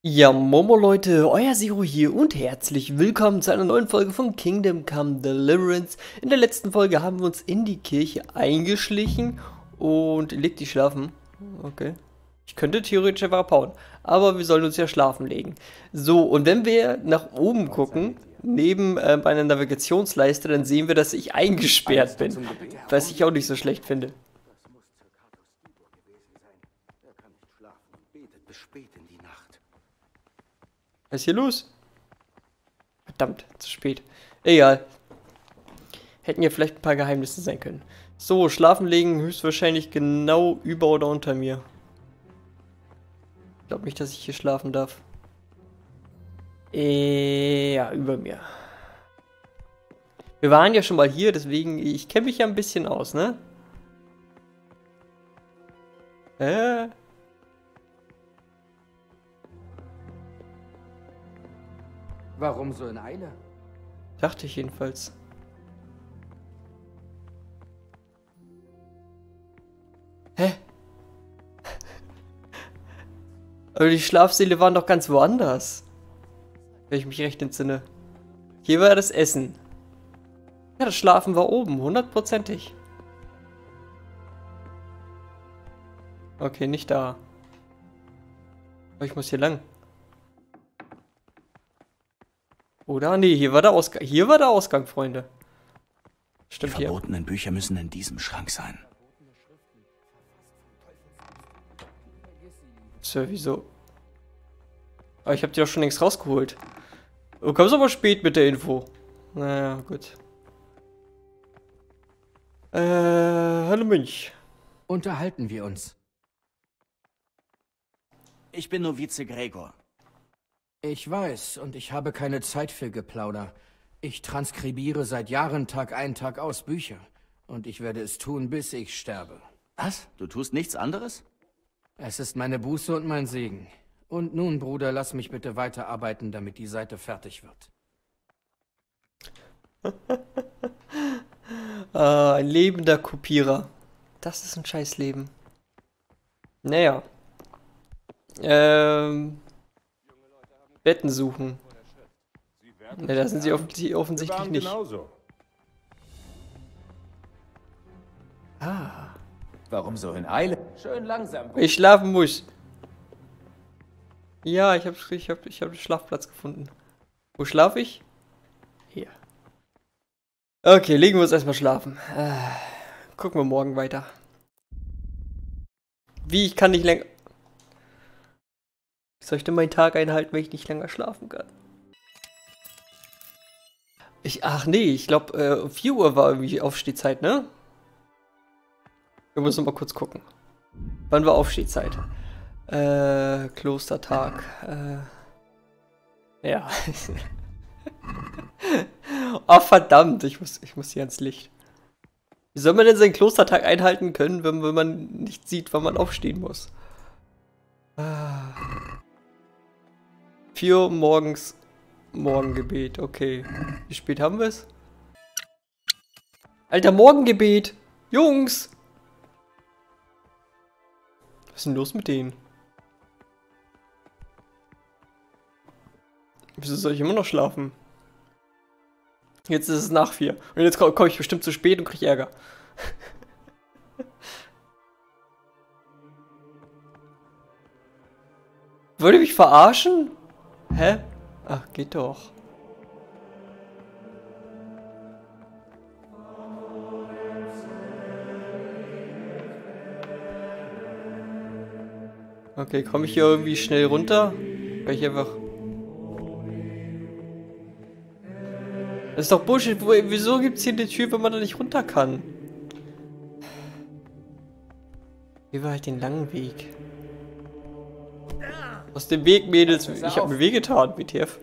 Ja, Momo Leute, euer Zero hier und herzlich willkommen zu einer neuen Folge von Kingdom Come Deliverance. In der letzten Folge haben wir uns in die Kirche eingeschlichen und legt die schlafen. Okay. Ich könnte theoretisch einfach abhauen, aber wir sollen uns ja schlafen legen. So, und wenn wir nach oben gucken, neben bei einer Navigationsleiste, dann sehen wir, dass ich eingesperrt bin. Was ich auch nicht so schlecht finde. Was ist hier los? Verdammt, zu spät. Egal. Hätten ja vielleicht ein paar Geheimnisse sein können. So, schlafen legen höchstwahrscheinlich genau über oder unter mir. Ich glaube nicht, dass ich hier schlafen darf. Ja, über mir. Wir waren ja schon mal hier, deswegen, ich kenne mich ja ein bisschen aus, ne? Warum so in Eile? Dachte ich jedenfalls. Hä? Aber die Schlafsäle waren doch ganz woanders. Wenn ich mich recht entsinne. Hier war das Essen. Ja, das Schlafen war oben, hundertprozentig. Okay, nicht da. Aber ich muss hier lang. Oder? Nee, hier war der Ausgang. Hier war der Ausgang, Freunde. Stimmt hier. Die verbotenen Bücher müssen in diesem Schrank sein. Sir, wieso? Aber ich hab die doch schon längst rausgeholt. Du kommst aber spät mit der Info. Naja, gut. Hallo Mönch. Unterhalten wir uns. Ich bin Novize Gregor. Ich weiß, und ich habe keine Zeit für Geplauder. Ich transkribiere seit Jahren Tag ein, Tag aus Bücher. Und ich werde es tun, bis ich sterbe. Was? Du tust nichts anderes? Es ist meine Buße und mein Segen. Und nun, Bruder, lass mich bitte weiterarbeiten, damit die Seite fertig wird. Ein lebender Kopierer. Das ist ein Scheißleben. Naja. Betten suchen. Ne, da sind sie offensichtlich nicht. Ah. Warum so in Eile? Schön langsam. Ich schlafen muss. Ja, ich hab den Schlafplatz gefunden. Wo schlafe ich? Hier. Okay, legen wir uns erstmal schlafen. Gucken wir morgen weiter. Wie, ich kann nicht länger... Wie soll ich denn meinen Tag einhalten, wenn ich nicht länger schlafen kann? Ach nee, ich glaube 4 Uhr war irgendwie Aufstehzeit, ne? Wir müssen mal kurz gucken. Wann war Aufstehzeit? Klostertag. Ja. Oh verdammt, ich muss hier ans Licht. Wie soll man denn seinen Klostertag einhalten können, wenn man nicht sieht, wann man aufstehen muss? 4 Uhr morgens Morgengebet, okay. Wie spät haben wir es? Alter, Morgengebet! Jungs! Was ist denn los mit denen? Wieso soll ich immer noch schlafen? Jetzt ist es nach 4. Und jetzt komme ich bestimmt zu spät und kriege Ärger. Wollt ihr mich verarschen? Hä? Ach, geht doch. Okay, komme ich hier irgendwie schnell runter? Weil ich einfach... Das ist doch Bullshit. Wieso gibt es hier eine Tür, wenn man da nicht runter kann? Hier war halt den langen Weg. Aus dem Weg, Mädels. Ich habe mir wehgetan, WTF.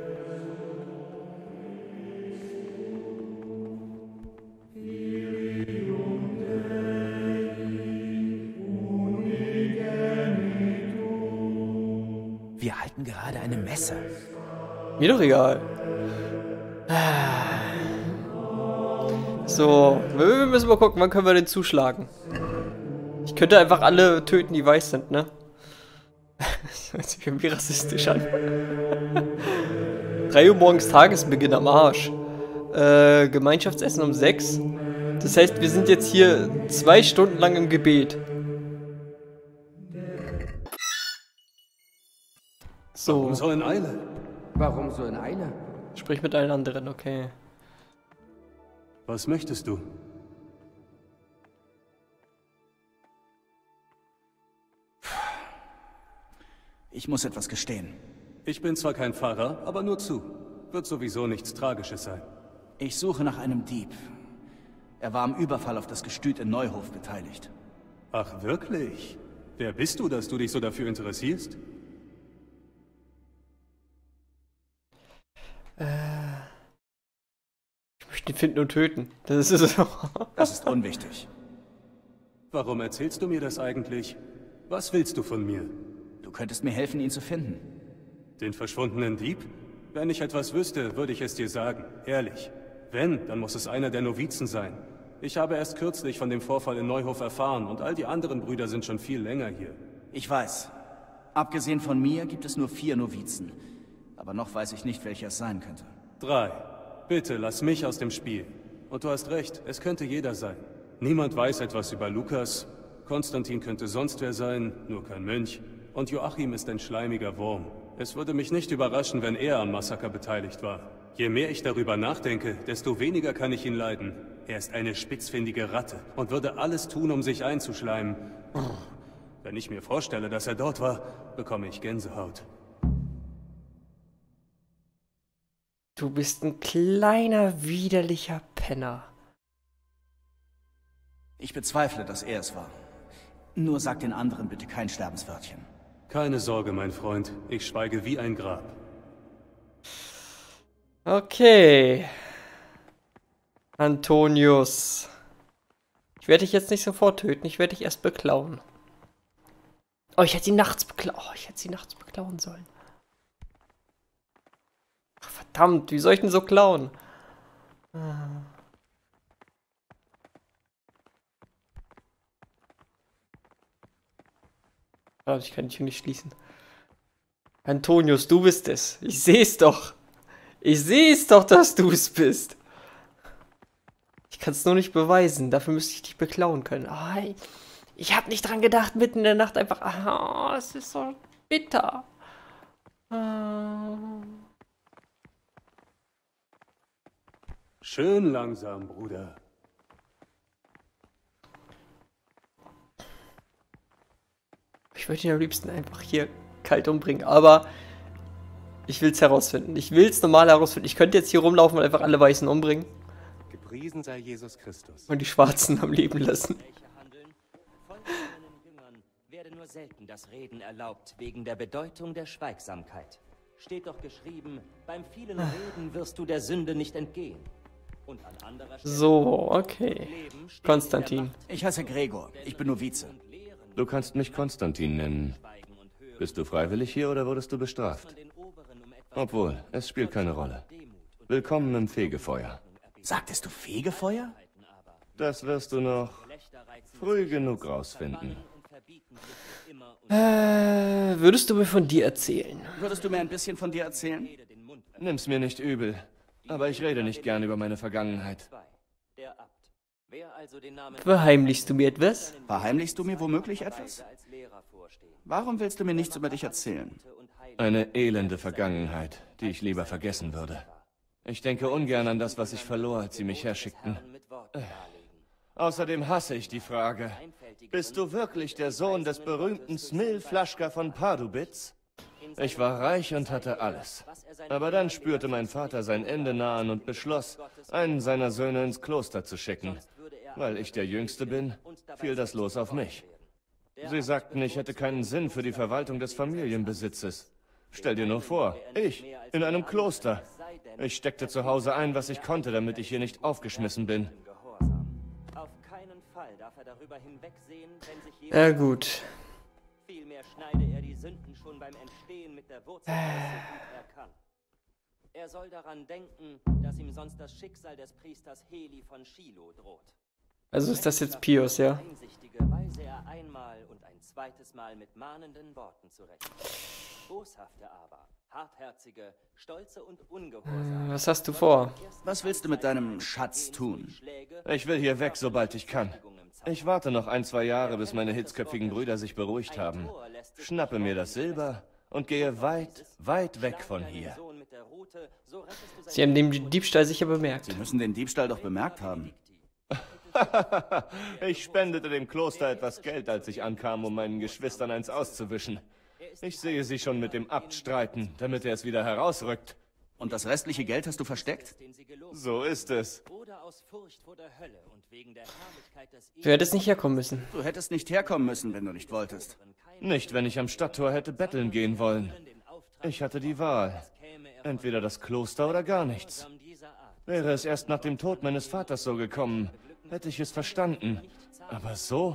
Wir halten gerade eine Messe. Mir doch egal. So, wir müssen mal gucken, wann können wir denn zuschlagen. Ich könnte einfach alle töten, die weiß sind, ne? Das hört sich irgendwie rassistisch an. 3 Uhr morgens Tagesbeginn am Arsch. Gemeinschaftsessen um 6. Das heißt, wir sind jetzt hier 2 Stunden lang im Gebet. So. Warum so in Eile? Warum so in Eile? Sprich mit allen anderen, okay. Was möchtest du? Ich muss etwas gestehen. Ich bin zwar kein Pfarrer, aber nur zu. Wird sowieso nichts Tragisches sein. Ich suche nach einem Dieb. Er war am Überfall auf das Gestüt in Neuhof beteiligt. Ach wirklich? Wer bist du, dass du dich so dafür interessierst? Ich möchte ihn finden und töten. Das ist so. Das ist unwichtig. Warum erzählst du mir das eigentlich? Was willst du von mir? Du könntest mir helfen, ihn zu finden. Den verschwundenen Dieb? Wenn ich etwas wüsste, würde ich es dir sagen. Ehrlich. Wenn, dann muss es einer der Novizen sein. Ich habe erst kürzlich von dem Vorfall in Neuhof erfahren und all die anderen Brüder sind schon viel länger hier. Ich weiß. Abgesehen von mir gibt es nur 4 Novizen. Aber noch weiß ich nicht, welcher es sein könnte. 3. Bitte, lass mich aus dem Spiel. Und du hast recht, es könnte jeder sein. Niemand weiß etwas über Lukas. Konstantin könnte sonst wer sein, nur kein Mönch. Und Joachim ist ein schleimiger Wurm. Es würde mich nicht überraschen, wenn er am Massaker beteiligt war. Je mehr ich darüber nachdenke, desto weniger kann ich ihn leiden. Er ist eine spitzfindige Ratte und würde alles tun, um sich einzuschleimen. Wenn ich mir vorstelle, dass er dort war, bekomme ich Gänsehaut. Du bist ein kleiner, widerlicher Penner. Ich bezweifle, dass er es war. Nur sag den anderen bitte kein Sterbenswörtchen. Keine Sorge, mein Freund. Ich schweige wie ein Grab. Okay. Antonius. Ich werde dich jetzt nicht sofort töten, ich werde dich erst beklauen. Oh, ich hätte sie nachts beklauen sollen. Ach, verdammt, wie soll ich denn so klauen? Ah, ich kann die Tür nicht schließen. Antonius, du bist es. Ich sehe es doch. Ich sehe es doch, dass du es bist. Ich kann es nur nicht beweisen. Dafür müsste ich dich beklauen können. Oh, ich habe nicht dran gedacht, mitten in der Nacht einfach... Ah, es ist so bitter. Schön langsam, Bruder. Ich würde ihn am liebsten einfach hier kalt umbringen, aber ich will es herausfinden. Ich will es normal herausfinden. Ich könnte jetzt hier rumlaufen und einfach alle Weißen umbringen. Gepriesen sei Jesus Christus. Und die Schwarzen am Leben lassen. Von seinen Jüngern werde nur selten das Reden erlaubt, wegen der Bedeutung der Schweigsamkeit. Steht doch geschrieben, beim vielen Reden wirst du der Sünde nicht entgehen. Und an anderer Stelle So, okay. Konstantin. Ich heiße Gregor. Ich bin Novize. Du kannst mich Konstantin nennen. Bist du freiwillig hier oder wurdest du bestraft? Obwohl, es spielt keine Rolle. Willkommen im Fegefeuer. Sagtest du Fegefeuer? Das wirst du noch früh genug rausfinden. Würdest du mir von dir erzählen? Würdest du mir ein bisschen von dir erzählen? Nimm's mir nicht übel, aber ich rede nicht gern über meine Vergangenheit. Verheimlichst du mir etwas? Verheimlichst du mir womöglich etwas? Warum willst du mir nichts über dich erzählen? Eine elende Vergangenheit, die ich lieber vergessen würde. Ich denke ungern an das, was ich verlor, als sie mich herschickten. Außerdem hasse ich die Frage, bist du wirklich der Sohn des berühmten Smil Flaschka von Pardubitz? Ich war reich und hatte alles. Aber dann spürte mein Vater sein Ende nahen und beschloss, einen seiner Söhne ins Kloster zu schicken. Weil ich der Jüngste bin, fiel das Los auf mich. Sie sagten, ich hätte keinen Sinn für die Verwaltung des Familienbesitzes. Stell dir nur vor, ich, in einem Kloster. Ich steckte zu Hause ein, was ich konnte, damit ich hier nicht aufgeschmissen bin. Ja, gut. Vielmehr schneide er die Sünden schon beim Entstehen mit der Wurzel erkannt. Er soll daran denken, dass ihm sonst das Schicksal des Priesters Heli von Shiloh droht. Also ist das jetzt Pius, ja? Einsichtige weise er einmal und ein zweites Mal mit mahnenden Worten zurecht. Boshafte aber, hartherzige, stolze und ungehorsame. Was hast du vor? Was willst du mit deinem Schatz tun? Ich will hier weg, sobald ich kann. Ich warte noch 1-2 Jahre, bis meine hitzköpfigen Brüder sich beruhigt haben. Schnappe mir das Silber und gehe weit, weit weg von hier. Sie haben den Diebstahl sicher bemerkt. Sie müssen den Diebstahl doch bemerkt haben. Ich spendete dem Kloster etwas Geld, als ich ankam, um meinen Geschwistern eins auszuwischen. Ich sehe sie schon mit dem Abt streiten, damit er es wieder herausrückt. Und das restliche Geld hast du versteckt? So ist es. Du hättest nicht herkommen müssen. Du hättest nicht herkommen müssen, wenn du nicht wolltest. Nicht, wenn ich am Stadttor hätte betteln gehen wollen. Ich hatte die Wahl. Entweder das Kloster oder gar nichts. Wäre es erst nach dem Tod meines Vaters so gekommen, hätte ich es verstanden. Aber so?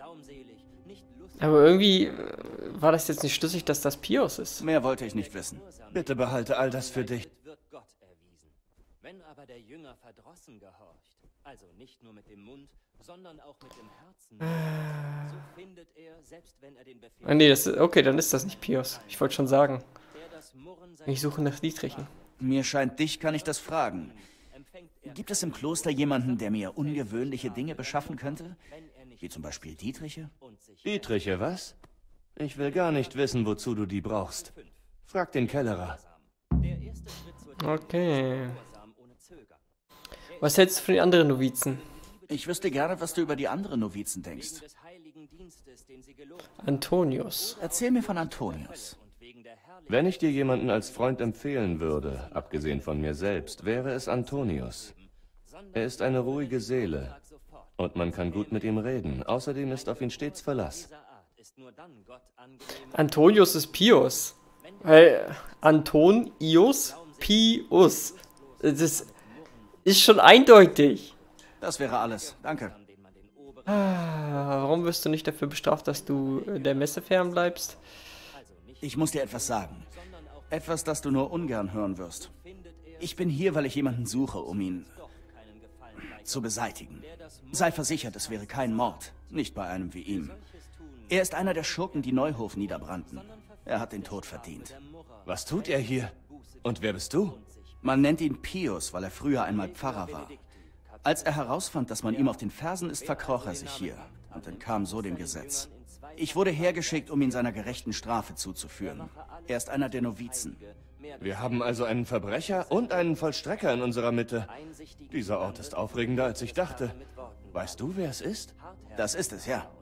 Aber irgendwie war das jetzt nicht schlüssig, dass das Pius ist. Mehr wollte ich nicht wissen. Bitte behalte all das für dich. Wenn aber der Jünger verdrossen gehorcht, also nicht nur mit dem Mund, sondern auch mit dem Herzen, so findet er, selbst wenn er den Befehl... Ah, nee, okay, dann ist das nicht Pius. Ich wollte schon sagen. Ich suche nach Dietrichen. Mir scheint, dich kann ich das fragen. Gibt es im Kloster jemanden, der mir ungewöhnliche Dinge beschaffen könnte? Wie zum Beispiel Dietriche? Dietriche, was? Ich will gar nicht wissen, wozu du die brauchst. Frag den Kellerer. Okay. Was hältst du von den anderen Novizen? Ich wüsste gerne, was du über die anderen Novizen denkst. Antonius. Erzähl mir von Antonius. Wenn ich dir jemanden als Freund empfehlen würde, abgesehen von mir selbst, wäre es Antonius. Er ist eine ruhige Seele und man kann gut mit ihm reden. Außerdem ist auf ihn stets Verlass. Antonius ist Pius. Weil Antonius, Pius. Das ist schon eindeutig. Das wäre alles. Danke. Warum wirst du nicht dafür bestraft, dass du der Messe fern bleibst? Ich muss dir etwas sagen. Etwas, das du nur ungern hören wirst. Ich bin hier, weil ich jemanden suche, um ihn zu beseitigen. Sei versichert, es wäre kein Mord. Nicht bei einem wie ihm. Er ist einer der Schurken, die Neuhof niederbrannten. Er hat den Tod verdient. Was tut er hier? Und wer bist du? Man nennt ihn Pius, weil er früher einmal Pfarrer war. Als er herausfand, dass man ihm auf den Fersen ist, verkroch er sich hier und entkam so dem Gesetz. Ich wurde hergeschickt, um ihn seiner gerechten Strafe zuzuführen. Er ist einer der Novizen. Wir haben also einen Verbrecher und einen Vollstrecker in unserer Mitte. Dieser Ort ist aufregender, als ich dachte. Weißt du, wer es ist? Das ist es, ja.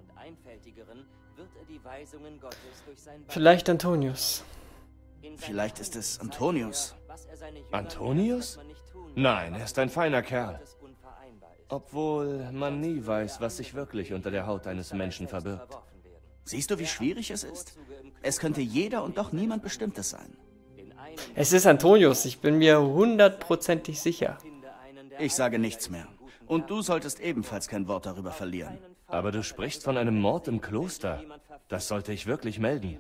Vielleicht Antonius. Vielleicht ist es Antonius. Antonius? Nein, er ist ein feiner Kerl. Obwohl man nie weiß, was sich wirklich unter der Haut eines Menschen verbirgt. Siehst du, wie schwierig es ist? Es könnte jeder und doch niemand Bestimmtes sein. Es ist Antonius, ich bin mir 100%ig sicher. Ich sage nichts mehr. Und du solltest ebenfalls kein Wort darüber verlieren. Aber du sprichst von einem Mord im Kloster. Das sollte ich wirklich melden.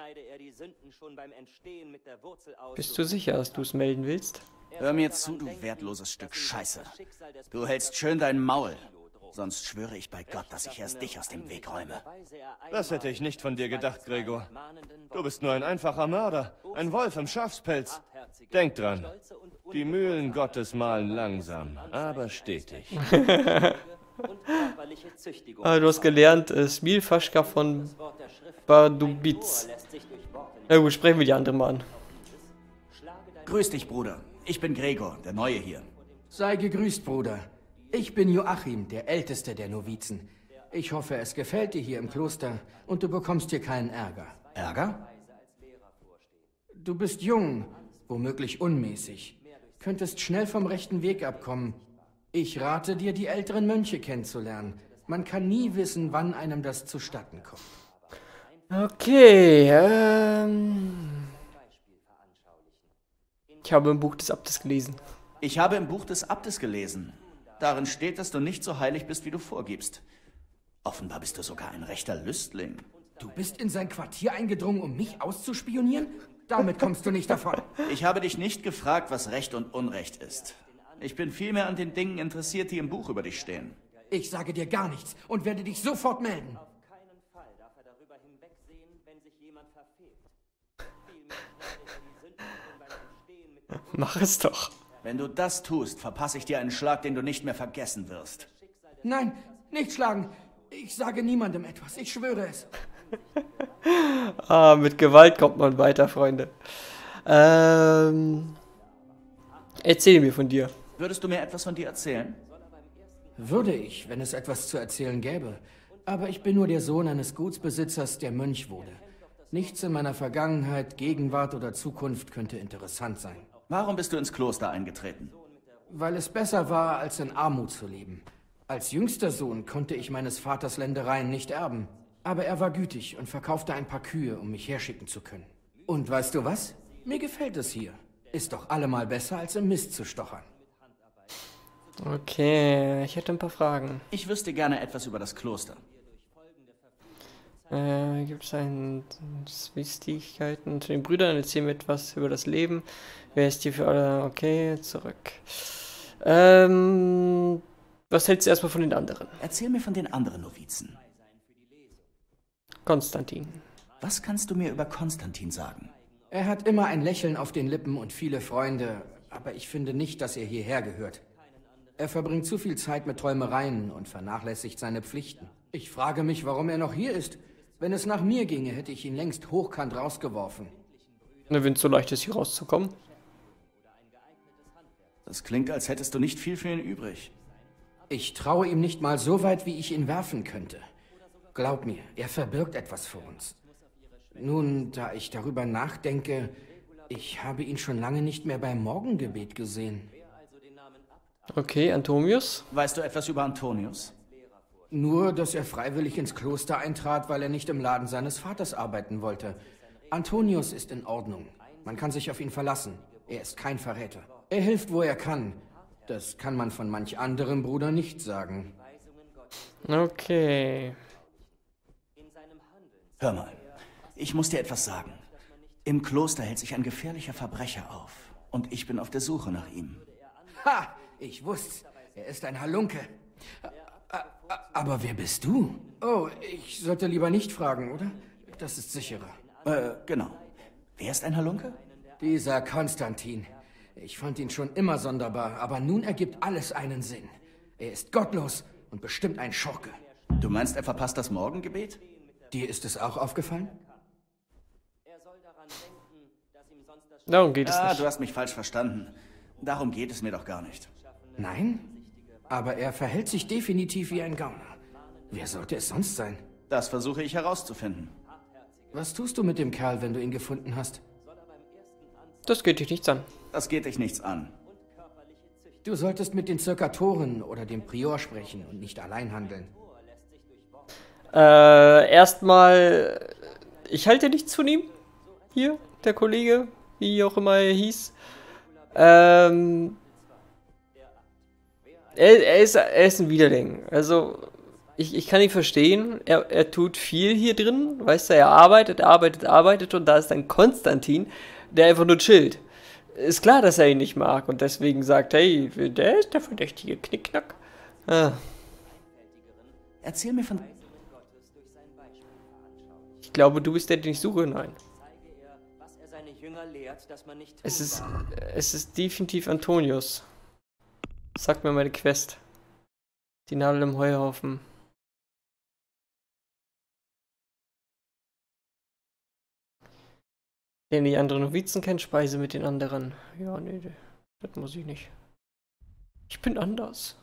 Bist du sicher, dass du es melden willst? Hör mir zu, du wertloses Stück Scheiße. Du hältst schön dein Maul. Sonst schwöre ich bei Gott, dass ich erst dich aus dem Weg räume. Das hätte ich nicht von dir gedacht, Gregor. Du bist nur ein einfacher Mörder. Ein Wolf im Schafspelz. Denk dran. Die Mühlen Gottes mahlen langsam, aber stetig. Du hast gelernt, Smilfaschka von Pardubice. Na gut, sprechen wir die andere mal an. Grüß dich, Bruder. Ich bin Gregor, der Neue hier. Sei gegrüßt, Bruder. Ich bin Joachim, der Älteste der Novizen. Ich hoffe, es gefällt dir hier im Kloster und du bekommst hier keinen Ärger. Ärger? Du bist jung, womöglich unmäßig. Könntest schnell vom rechten Weg abkommen. Ich rate dir, die älteren Mönche kennenzulernen. Man kann nie wissen, wann einem das zustatten kommt. Okay, ich habe im Buch des Abtes gelesen. Ich habe im Buch des Abtes gelesen. Darin steht, dass du nicht so heilig bist, wie du vorgibst. Offenbar bist du sogar ein rechter Lüstling. Du bist in sein Quartier eingedrungen, um mich auszuspionieren? Damit kommst du nicht davon. Ich habe dich nicht gefragt, was Recht und Unrecht ist. Ich bin vielmehr an den Dingen interessiert, die im Buch über dich stehen. Ich sage dir gar nichts und werde dich sofort melden. Auf keinen Fall darf er darüber hinwegsehen, wenn sich jemand verfehlt. Vielmehr schneidet er die Sündenbocken beim Entstehen mit Mach es doch. Wenn du das tust, verpasse ich dir einen Schlag, den du nicht mehr vergessen wirst. Nein, nicht schlagen. Ich sage niemandem etwas, ich schwöre es. Ah, mit Gewalt kommt man weiter, Freunde. Erzähl mir von dir. Würdest du mir etwas von dir erzählen? Würde ich, wenn es etwas zu erzählen gäbe. Aber ich bin nur der Sohn eines Gutsbesitzers, der Mönch wurde. Nichts in meiner Vergangenheit, Gegenwart oder Zukunft könnte interessant sein. Warum bist du ins Kloster eingetreten? Weil es besser war, als in Armut zu leben. Als jüngster Sohn konnte ich meines Vaters Ländereien nicht erben. Aber er war gütig und verkaufte ein paar Kühe, um mich herschicken zu können. Und weißt du was? Mir gefällt es hier. Ist doch allemal besser, als im Mist zu stochern. Okay, ich hätte ein paar Fragen. Ich wüsste gerne etwas über das Kloster. Gibt es Wichtigkeiten zu den Brüdern? Erzähl mir etwas über das Leben. Wer ist hier für alle? Okay, zurück. Was hältst du erstmal von den anderen? Erzähl mir von den anderen Novizen. Konstantin. Was kannst du mir über Konstantin sagen? Er hat immer ein Lächeln auf den Lippen und viele Freunde, aber ich finde nicht, dass er hierher gehört. Er verbringt zu viel Zeit mit Träumereien und vernachlässigt seine Pflichten. Ich frage mich, warum er noch hier ist. Wenn es nach mir ginge, hätte ich ihn längst hochkant rausgeworfen. Na, wenn es so leicht ist, hier rauszukommen. Das klingt, als hättest du nicht viel für ihn übrig. Ich traue ihm nicht mal so weit, wie ich ihn werfen könnte. Glaub mir, er verbirgt etwas vor uns. Nun, da ich darüber nachdenke, ich habe ihn schon lange nicht mehr beim Morgengebet gesehen. Okay, Antonius. Weißt du etwas über Antonius? Nur, dass er freiwillig ins Kloster eintrat, weil er nicht im Laden seines Vaters arbeiten wollte. Antonius ist in Ordnung. Man kann sich auf ihn verlassen. Er ist kein Verräter. Er hilft, wo er kann. Das kann man von manch anderem Bruder nicht sagen. Okay. Hör mal, ich muss dir etwas sagen. Im Kloster hält sich ein gefährlicher Verbrecher auf. Und ich bin auf der Suche nach ihm. Ha! Ich wusste's. Er ist ein Halunke. Aber wer bist du? Oh, ich sollte lieber nicht fragen, oder? Das ist sicherer. Genau. Wer ist ein Halunke? Dieser Konstantin. Ich fand ihn schon immer sonderbar, aber nun ergibt alles einen Sinn. Er ist gottlos und bestimmt ein Schurke. Du meinst, er verpasst das Morgengebet? Dir ist es auch aufgefallen? Darum geht es nicht. Du hast mich falsch verstanden. Darum geht es mir doch gar nicht. Nein? Aber er verhält sich definitiv wie ein Gauner. Wer sollte es sonst sein? Das versuche ich herauszufinden. Was tust du mit dem Kerl, wenn du ihn gefunden hast? Das geht dich nichts an. Das geht dich nichts an. Du solltest mit den Zirkatoren oder dem Prior sprechen und nicht allein handeln. Erstmal, ich halte nichts von ihm. Hier, der Kollege, wie auch immer er hieß. Er ist ein Widerling. Also, ich kann ihn verstehen. Er tut viel hier drin. Weißt du, er arbeitet und da ist dann Konstantin, der einfach nur chillt. Ist klar, dass er ihn nicht mag und deswegen sagt, hey, der ist der verdächtige Knickknack. Erzähl mir von... Ich glaube, du bist der, den ich suche. Nein. Es ist definitiv Antonius. Sag mir meine Quest. Die Nadel im Heuhaufen. Den die anderen Novizen kennen, Speise mit den anderen. Ja, nee, das muss ich nicht. Ich bin anders.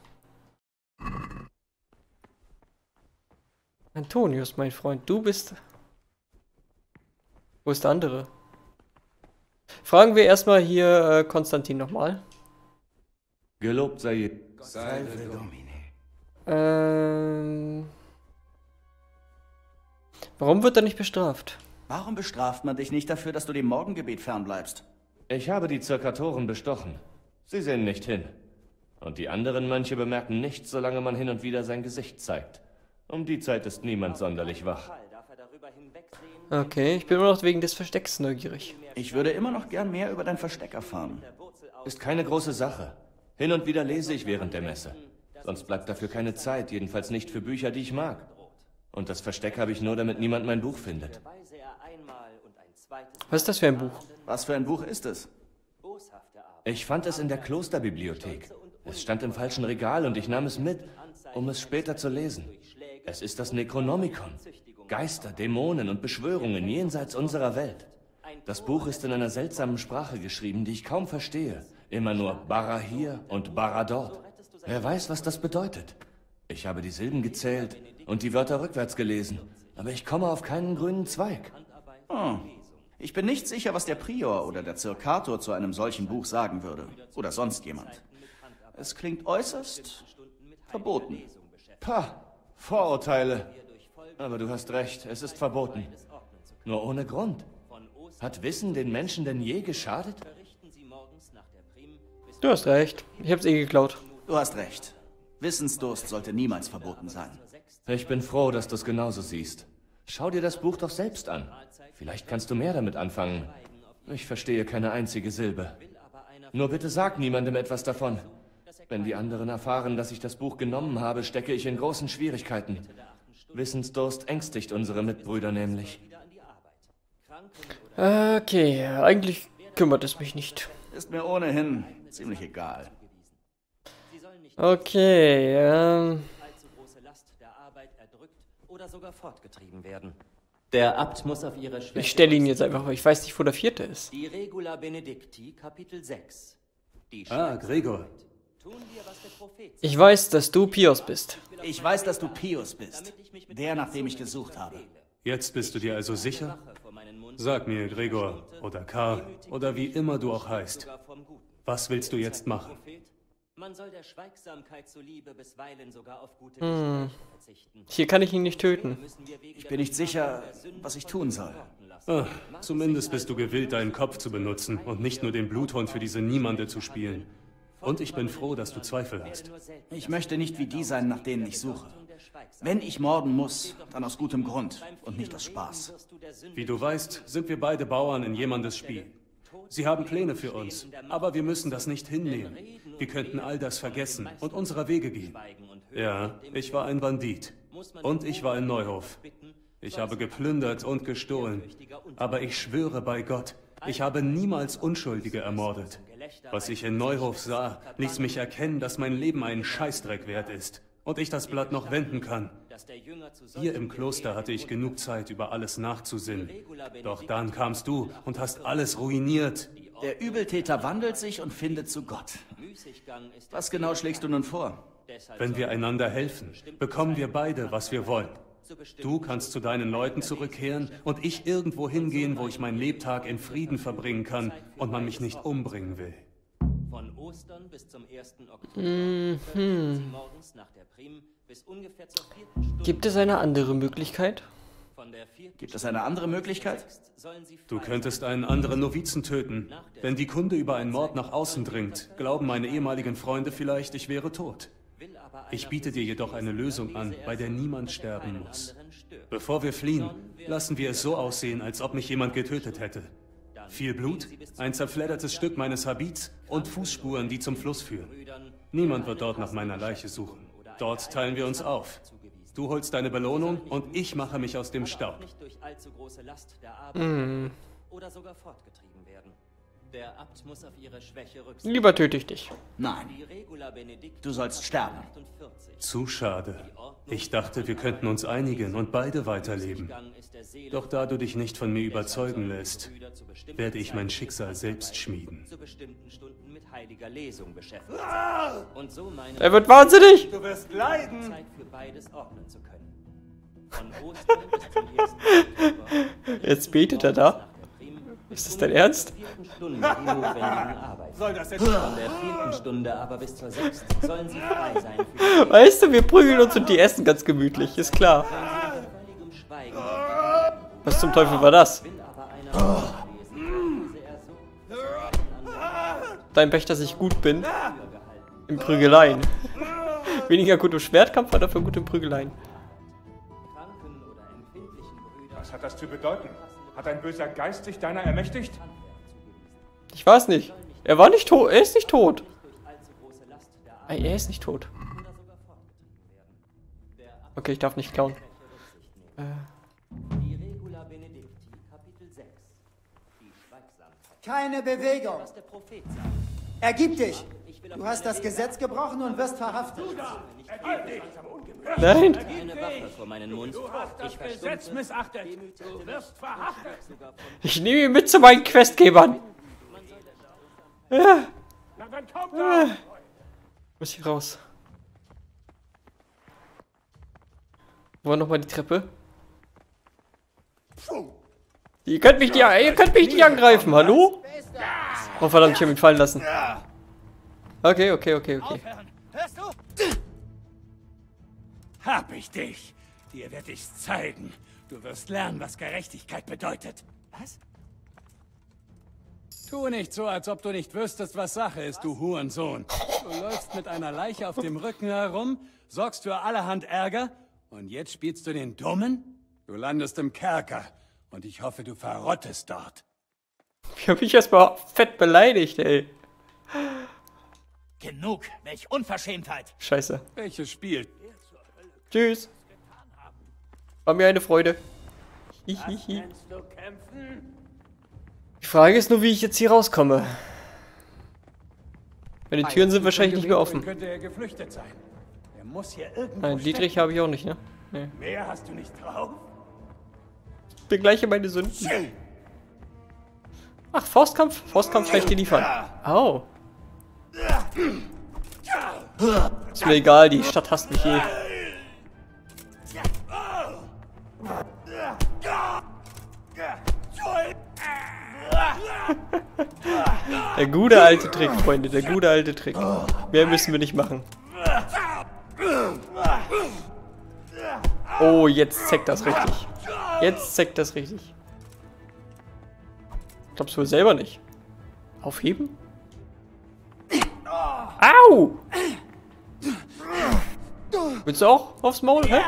Antonius, mein Freund, du bist... Wo ist der andere? Fragen wir erstmal hier Konstantin nochmal. Gelobt sei Salve Domine. Warum wird er nicht bestraft? Warum bestraft man dich nicht dafür, dass du dem Morgengebet fernbleibst? Ich habe die Zirkatoren bestochen. Sie sehen nicht hin. Und die anderen Mönche bemerken nichts, solange man hin und wieder sein Gesicht zeigt. Um die Zeit ist niemand sonderlich wach. Okay, ich bin immer noch wegen des Verstecks neugierig. Ich würde immer noch gern mehr über dein Versteck erfahren. Ist keine große Sache. Hin und wieder lese ich während der Messe. Sonst bleibt dafür keine Zeit, jedenfalls nicht für Bücher, die ich mag. Und das Versteck habe ich nur, damit niemand mein Buch findet. Was ist das für ein Buch? Was für ein Buch ist es? Ich fand es in der Klosterbibliothek. Es stand im falschen Regal und ich nahm es mit, um es später zu lesen. Es ist das Necronomicon. Geister, Dämonen und Beschwörungen jenseits unserer Welt. Das Buch ist in einer seltsamen Sprache geschrieben, die ich kaum verstehe. Immer nur Barra hier und Barra dort. Wer weiß, was das bedeutet? Ich habe die Silben gezählt und die Wörter rückwärts gelesen, aber ich komme auf keinen grünen Zweig. Oh. Ich bin nicht sicher, was der Prior oder der Zirkator zu einem solchen Buch sagen würde. Oder sonst jemand. Es klingt äußerst verboten. Pah, Vorurteile. Aber du hast recht, es ist verboten. Nur ohne Grund. Hat Wissen den Menschen denn je geschadet? Du hast recht. Ich hab's geklaut. Du hast recht. Wissensdurst sollte niemals verboten sein. Ich bin froh, dass du es genauso siehst. Schau dir das Buch doch selbst an. Vielleicht kannst du mehr damit anfangen. Ich verstehe keine einzige Silbe. Nur bitte sag niemandem etwas davon. Wenn die anderen erfahren, dass ich das Buch genommen habe, stecke ich in großen Schwierigkeiten. Wissensdurst ängstigt unsere Mitbrüder nämlich. Okay, eigentlich kümmert es mich nicht. Ist mir ohnehin ziemlich egal. Okay, allzu große Last der Arbeit erdrückt oder sogar fortgetrieben werden. Der Abt muss auf ihre Schwäche... ich stelle ihn jetzt einfach, weil ich weiß nicht, wo der 4. ist. Die Regula Benedicti, Kapitel 6. Gregor. Tun wir, was der Prophet sagt. Ich weiß, dass du Pios bist. Ich weiß, dass du Pius bist. Der, nach dem ich gesucht habe. Jetzt bist du dir also sicher? Sag mir, Gregor, oder Karl, oder wie immer du auch heißt. Was willst du jetzt machen? Man soll der Schweigsamkeit zuliebe bisweilen sogar auf gute Gespräche verzichten. Hier kann ich ihn nicht töten. Ich bin nicht sicher, was ich tun soll. Zumindest bist du gewillt, deinen Kopf zu benutzen und nicht nur den Bluthund für diese Niemande zu spielen. Und ich bin froh, dass du Zweifel hast. Ich möchte nicht wie die sein, nach denen ich suche. Wenn ich morden muss, dann aus gutem Grund und nicht aus Spaß. Wie du weißt, sind wir beide Bauern in jemandes Spiel. Sie haben Pläne für uns, aber wir müssen das nicht hinnehmen. Wir könnten all das vergessen und unserer Wege gehen. Ja, ich war ein Bandit. Und ich war in Neuhof. Ich habe geplündert und gestohlen. Aber ich schwöre bei Gott, ich habe niemals Unschuldige ermordet. Was ich in Neuhof sah, ließ mich erkennen, dass mein Leben einen Scheißdreck wert ist. Und ich das Blatt noch wenden kann. Hier im Kloster hatte ich genug Zeit, über alles nachzusinnen. Doch dann kamst du und hast alles ruiniert. Der Übeltäter wandelt sich und findet zu Gott. Was genau schlägst du nun vor? Wenn wir einander helfen, bekommen wir beide, was wir wollen. Du kannst zu deinen Leuten zurückkehren und ich irgendwo hingehen, wo ich meinen Lebtag in Frieden verbringen kann und man mich nicht umbringen will. Von Ostern bis zum 1. Oktober verrichten sie morgens nach der Prim bis ungefähr zur 4. Stunde. Gibt es eine andere Möglichkeit? Von der 4. Gibt es eine andere Möglichkeit? sollen sie Du frei könntest einen anderen Novizen töten. Wenn die Kunde über einen Mord nach außen dringt, glauben meine ehemaligen Freunde vielleicht, ich wäre tot. will aber einer Ich biete dir jedoch eine Lösung an, bei der niemand sterben muss. anderen stirbt. Bevor wir fliehen, lassen wir es so aussehen, als ob mich jemand getötet hätte. Viel Blut, ein zerfleddertes Stück meines Habits und Fußspuren, die zum Fluss führen. Niemand wird dort nach meiner Leiche suchen. Dort teilen wir uns auf. Du holst deine Belohnung und ich mache mich aus dem Staub. Nicht durch allzu große Last der Arbeit oder sogar fortgetrieben werden. Der Abt muss auf ihre Schwäche rücksicht. Lieber töte ich dich. Nein, Die Regula Benedicti du sollst sterben. 48. Zu schade. Ich dachte, wir könnten uns einigen und beide weiterleben. Gang ist der Seele Doch da du dich nicht von mir überzeugen lässt, Brüder zu bestimmten werde ich mein Zeiten Schicksal selbst schmieden. zu bestimmten Stunden mit heiliger Lesung beschäftigt sind. Und so meine Er wird wahnsinnig! Du wirst leiden. Zeit für beides ordnen zu können. Von Ostern bis zum 1. Oktober. Jetzt betet er da. Ist das dein Ernst? Stunde die notwendigen Arbeit. Soll das jetzt... Von der 4. Stunde aber bis zur 6. sollen sie frei sein für die Weißt du, wir prügeln uns und die essen ganz gemütlich, ist klar. völligem Schweigen. Was zum Teufel war das? Will aber einer lesen, lese er so Dein Pech, dass ich gut bin. Im Prügeleien. Weniger gut im Schwertkampf, aber dafür gut im Prügeleien. kranken oder empfindlichen Brüdern Was hat das zu bedeuten? Hat ein böser Geist sich deiner ermächtigt? Ich weiß nicht. Er war nicht tot. Er ist nicht tot. durch allzu große Last der Arbeit Er ist nicht tot. oder sogar Okay, ich darf nicht klauen. Die Regula Benedicti, Kapitel 6. Die Schweigsamkeit. Keine Bewegung. Was der Prophet sagt. Ergib dich. Du hast das Gesetz gebrochen und wirst verhaftet. Nein! Eine Waffe vor meinen Mund. Ich Gesetz missachtet. Du wirst verhaftet. Ich nehme ihn mit zu meinen Questgebern. Ja. Na dann komm doch. Muss ich raus. Wo war nochmal die Treppe? Ihr könnt mich nicht angreifen, hallo? Oh verdammt, ich habe ihn fallen lassen. Okay. Hörst du? Hab ich dich. Dir werd ich's zeigen. Du wirst lernen, was Gerechtigkeit bedeutet. Was? Tu nicht so, als ob du nicht wüsstest, was Sache ist, du Hurensohn. Du läufst mit einer Leiche auf dem Rücken herum, sorgst für allerhand Ärger und jetzt spielst du den Dummen? Du landest im Kerker und ich hoffe, du verrottest dort. Ich habe mich erstmal fett beleidigt, ey. Genug, welch Unverschämtheit. Scheiße. Welches Spiel? Tschüss. War mir eine Freude. Hihihi. Die Frage ist nur, wie ich jetzt hier rauskomme. Weil die Türen sind wahrscheinlich nicht mehr offen. Könnte er geflüchtet sein. Er muss hier irgendwo Nein, Dietrich habe ich auch nicht, ne? Nee. Mehr hast du nicht drauf? Begleiche meine Sünden. Ach, Faustkampf? Faustkampf kann ich dir liefern. Au. Ist mir egal, die Stadt hasst mich eh. Der gute alte Trick, Freunde, der gute alte Trick. Mehr müssen wir nicht machen. Oh, jetzt zeckt das richtig. Jetzt zeckt das richtig. Ich glaub's wohl selber nicht. Aufheben? Au! Willst du auch aufs Maul, hä?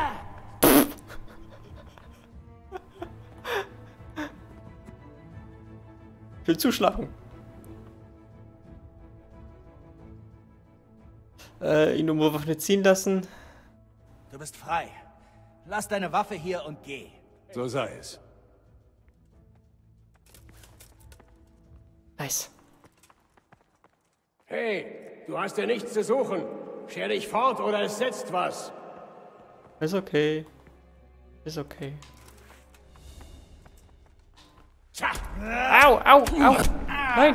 Ich will zuschlagen. Inno-Waffe ziehen lassen. Du bist frei. Lass deine Waffe hier und geh. So sei es. Nice. Hey, du hast ja nichts zu suchen. Scher dich fort oder es setzt was. Ist okay. Ist okay. Tja. Au, au, au. Nein.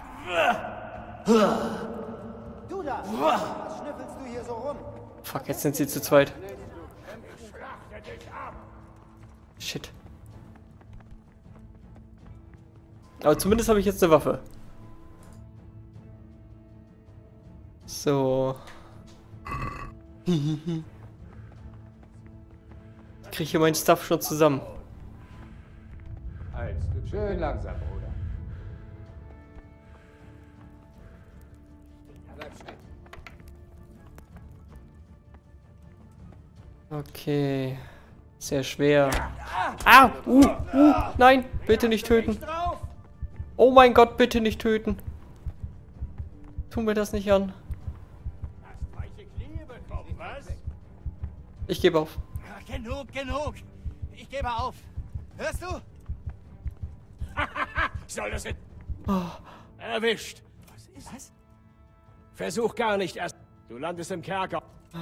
Du da! Was schnüffelst du hier so rum? Fuck, jetzt sind sie zu zweit. Shit. Aber zumindest habe ich jetzt eine Waffe. So. Kriege ich hier meinen Stuff schon zusammen. Schön langsam, Bruder. Okay. Sehr schwer. Ah! Nein! Bitte nicht töten! Oh mein Gott, bitte nicht töten! Tu mir das nicht an. Ich gebe auf. Genug. Ich gebe auf. Hörst du? Soll das jetzt... Erwischt. Was ist das? Versuch gar nicht erst. Du landest im Kerker.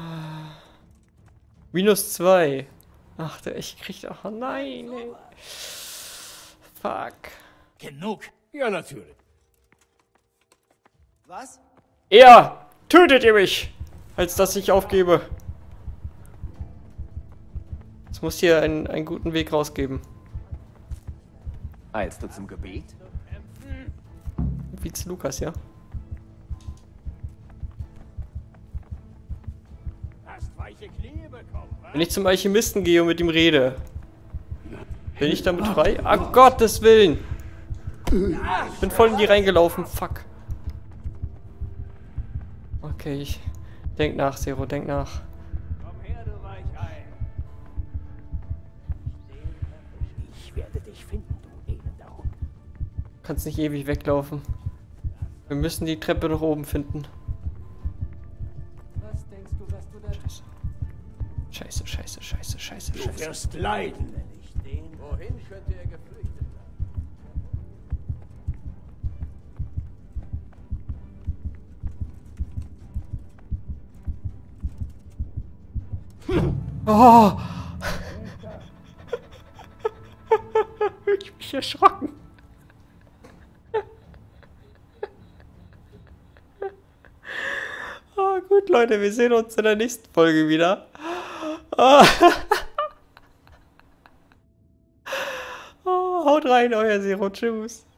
-2. Ach, ich krieg... Ach nein, ey. Fuck. Genug. Ja, natürlich. Was? Eher tötet ihr mich, als dass ich aufgebe. Es muss hier einen guten Weg rausgeben. Eilst du zum Gebet? Wie zu Lukas, ja? Hast weiche Knie bekommen, was? Wenn ich zum Alchemisten gehe und mit ihm rede, bin ich damit frei? Ah, Gottes Willen! Ich bin voll in die reingelaufen, fuck. Okay, ich... Denk nach, Zero, denk nach. Komm her, du Weichei. Ich werde dich finden, du elender Hund. Du kannst nicht ewig weglaufen. Wir müssen die Treppe nach oben finden. Was denkst du, was du da... Scheiße. scheiße, scheiße, Du scheiße. wirst leiden. Wohin könnte er geflüchtet sein? Oh! Ich bin erschrocken. Oh, gut, Leute, wir sehen uns in der nächsten Folge wieder. Oh. Oh, haut rein, euer Zero. Tschüss.